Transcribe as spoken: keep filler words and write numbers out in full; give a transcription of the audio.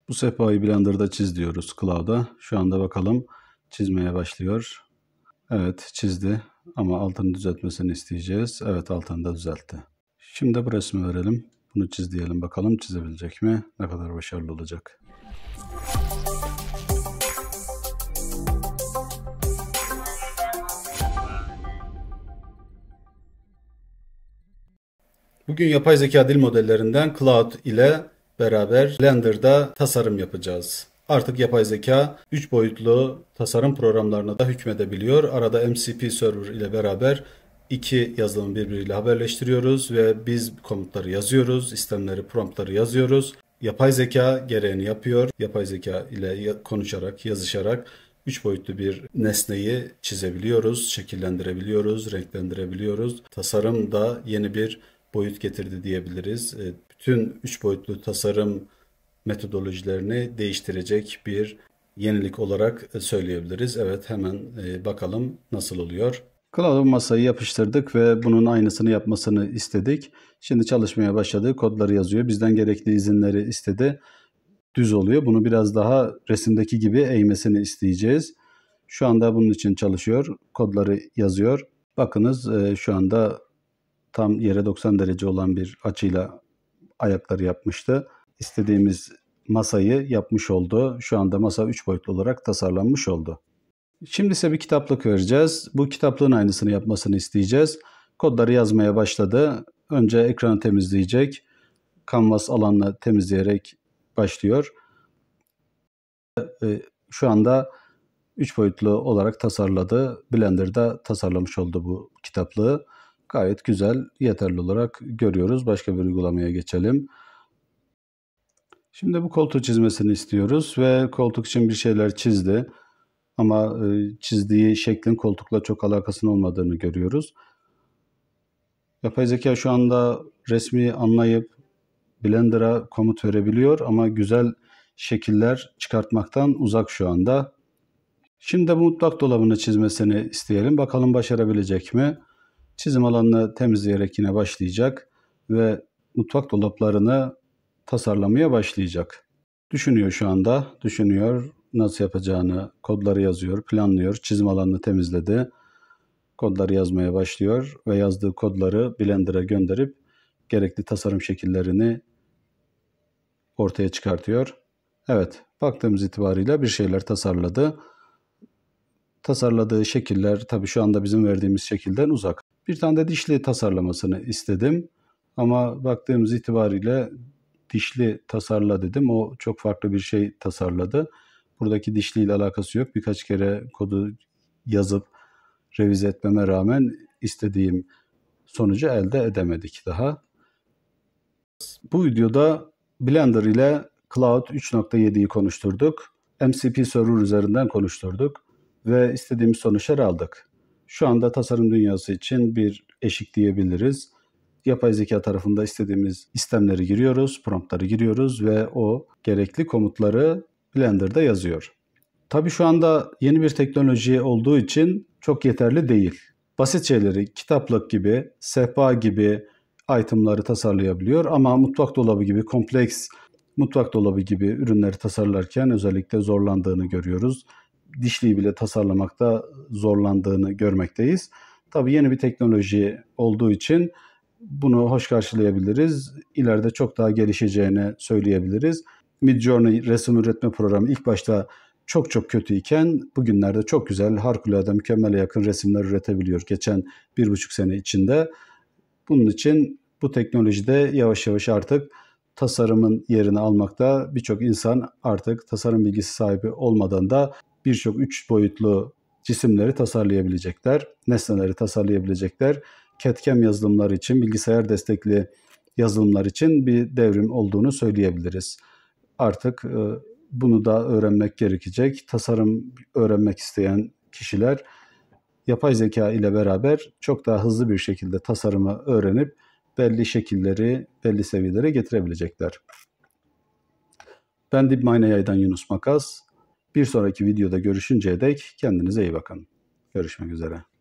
Bu sehpayı Blender'da çiz diyoruz Cloud'a. Şu anda bakalım çizmeye başlıyor. Evet, çizdi ama altını düzeltmesini isteyeceğiz. Evet, altını da düzeltti. Şimdi bu resmi verelim. Bunu çiz diyelim, bakalım çizebilecek mi? Ne kadar başarılı olacak? Bugün yapay zeka dil modellerinden Cloud ile beraber Blender'da tasarım yapacağız. Artık yapay zeka üç boyutlu tasarım programlarına da hükmedebiliyor. Arada M C P Server ile beraber iki yazılımı birbiriyle haberleştiriyoruz ve biz komutları yazıyoruz, istemleri, promptları yazıyoruz. Yapay zeka gereğini yapıyor. Yapay zeka ile konuşarak, yazışarak üç boyutlu bir nesneyi çizebiliyoruz, şekillendirebiliyoruz, renklendirebiliyoruz. Tasarım da yeni bir boyut getirdi diyebiliriz. Bütün üç boyutlu tasarım metodolojilerini değiştirecek bir yenilik olarak söyleyebiliriz. Evet, hemen bakalım nasıl oluyor. Cloud'a masayı yapıştırdık ve bunun aynısını yapmasını istedik. Şimdi çalışmaya başladı. Kodları yazıyor. Bizden gerekli izinleri istedi. Düz oluyor. Bunu biraz daha resimdeki gibi eğmesini isteyeceğiz. Şu anda bunun için çalışıyor. Kodları yazıyor. Bakınız şu anda tam yere doksan derece olan bir açıyla ayakları yapmıştı. İstediğimiz masayı yapmış oldu. Şu anda masa üç boyutlu olarak tasarlanmış oldu. Şimdi ise bir kitaplık vereceğiz. Bu kitaplığın aynısını yapmasını isteyeceğiz. Kodları yazmaya başladı. Önce ekranı temizleyecek. Canvas alanını temizleyerek başlıyor. Şu anda üç boyutlu olarak tasarladı. Blender'da tasarlamış oldu bu kitaplığı. Gayet güzel, yeterli olarak görüyoruz. Başka bir uygulamaya geçelim. Şimdi bu koltuğu çizmesini istiyoruz ve koltuk için bir şeyler çizdi. Ama çizdiği şeklin koltukla çok alakasının olmadığını görüyoruz. Yapay zeka şu anda resmi anlayıp Blender'a komut verebiliyor ama güzel şekiller çıkartmaktan uzak şu anda. Şimdi bu mutfak dolabını çizmesini isteyelim. Bakalım başarabilecek mi? Çizim alanını temizleyerek yine başlayacak ve mutfak dolaplarını tasarlamaya başlayacak. Düşünüyor şu anda, düşünüyor nasıl yapacağını, kodları yazıyor, planlıyor, çizim alanını temizledi. Kodları yazmaya başlıyor ve yazdığı kodları Blender'a gönderip gerekli tasarım şekillerini ortaya çıkartıyor. Evet, baktığımız itibarıyla bir şeyler tasarladı. Tasarladığı şekiller tabii şu anda bizim verdiğimiz şekilden uzak. Bir tane de dişli tasarlamasını istedim. Ama baktığımız itibariyle dişli tasarla dedim. O çok farklı bir şey tasarladı. Buradaki dişli ile alakası yok. Birkaç kere kodu yazıp revize etmeme rağmen istediğim sonucu elde edemedik daha. Bu videoda Blender ile Cloud üç nokta yediyi konuşturduk. M C P Server üzerinden konuşturduk ve istediğimiz sonuçları aldık. Şu anda tasarım dünyası için bir eşik diyebiliriz. Yapay zeka tarafında istediğimiz istemleri giriyoruz, promptları giriyoruz ve o gerekli komutları Blender'da yazıyor. Tabii şu anda yeni bir teknoloji olduğu için çok yeterli değil. Basit şeyleri, kitaplık gibi, sehpa gibi itemları tasarlayabiliyor ama mutfak dolabı gibi kompleks mutfak dolabı gibi ürünleri tasarlarken özellikle zorlandığını görüyoruz. Dişliyi bile tasarlamakta zorlandığını görmekteyiz. Tabii yeni bir teknoloji olduğu için bunu hoş karşılayabiliriz. İleride çok daha gelişeceğini söyleyebiliriz. Midjourney resim üretme programı ilk başta çok çok kötüyken bugünlerde çok güzel, harikulade, mükemmele yakın resimler üretebiliyor geçen bir buçuk sene içinde. Bunun için bu teknolojide yavaş yavaş artık tasarımın yerini almakta. Birçok insan artık tasarım bilgisi sahibi olmadan da birçok üç boyutlu cisimleri tasarlayabilecekler, nesneleri tasarlayabilecekler. C A D/C A M yazılımlar için, bilgisayar destekli yazılımlar için bir devrim olduğunu söyleyebiliriz. Artık bunu da öğrenmek gerekecek. Tasarım öğrenmek isteyen kişiler yapay zeka ile beraber çok daha hızlı bir şekilde tasarımı öğrenip belli şekilleri, belli seviyelere getirebilecekler. Ben DeepMind A I'dan Yunus Makas. Bir sonraki videoda görüşünceye dek kendinize iyi bakın. Görüşmek üzere.